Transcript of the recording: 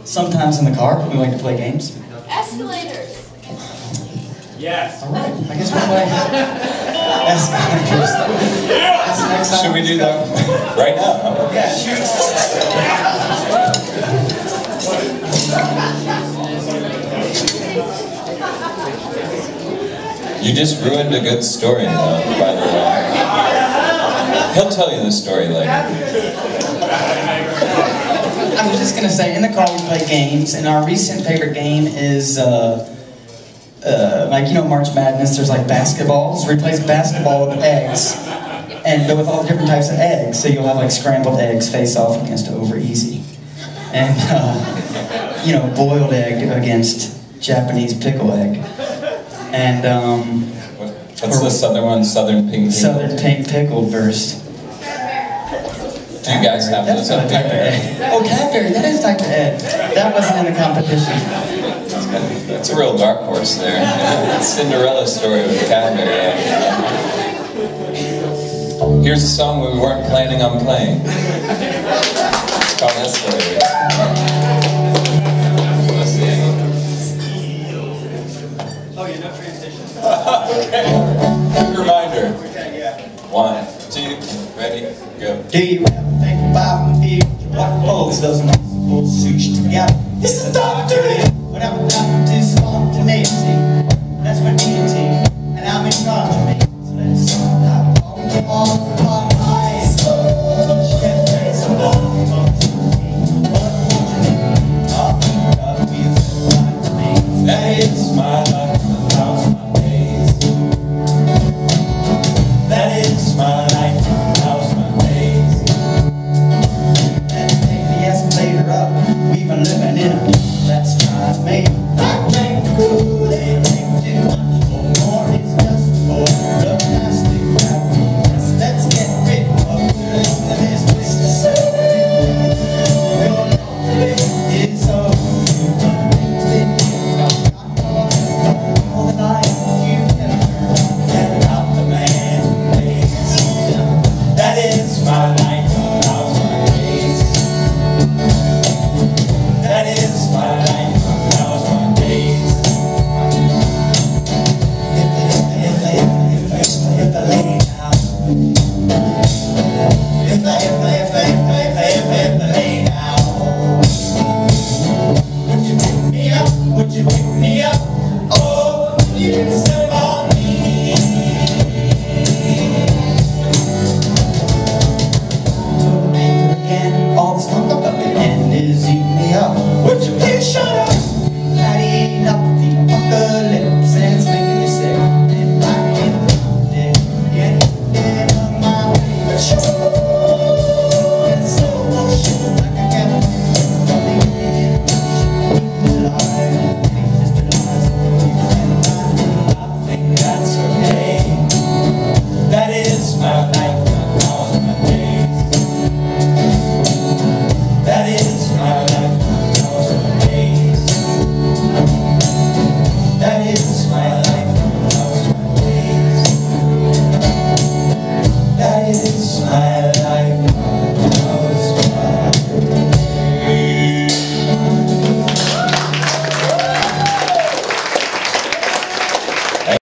Sometimes in the car, we like to play games. Escalators. Yes. All right, I guess we'll play escalators. That's the next time. Should we do that right now? Yeah, shoot. You just ruined a good story, though, by the way. He'll tell you the story later. I was just gonna say, in the car we play games, and our recent favorite game is like, you know, March Madness. There's like basketballs. We replace basketball with eggs, but with all different types of eggs. So you'll have like scrambled eggs face off against Over Easy, and you know, boiled egg against Japanese pickle egg, and what's the southern one? Southern pink. Southern pink pickle burst. Do you guys have those up there? Oh, Cadbury, that is a type of egg. That wasn't in the competition. That's a real dark horse there. Cinderella story with Cadbury. Here's a song we weren't planning on playing. It's called Escalators. Let's see. Oh, yeah, no transition. Okay. Reminder. Okay, yeah. 1, 2, ready, go. Do you ever think about me? What holds those multiple suits together? It's the doctor. Whatever happened to spontaneity? That's my deity, and I'm in charge of me. So let's have all my eyes. She can't say so long, but unfortunately, all the wheels are to me. That is my life, how's my days? That is my life, how's my days? Let's take the escalator up. We've been living in a let's try me. I think the Kool-Aid ain't too much for more. It's just for the plastic wrap. Let's get rid of the rest of this twisted circle. Your life is so all the life you've never heard about the man who pays. That is my life, how's my days? That is my life, how's my days? If I lay down, if I lay down, would you pick me up? Would you pick me up? Oh, you can step on me. To the anchor again, all this talk about the end is eating me up. Would you please shut up? Had enough of the apocalypse.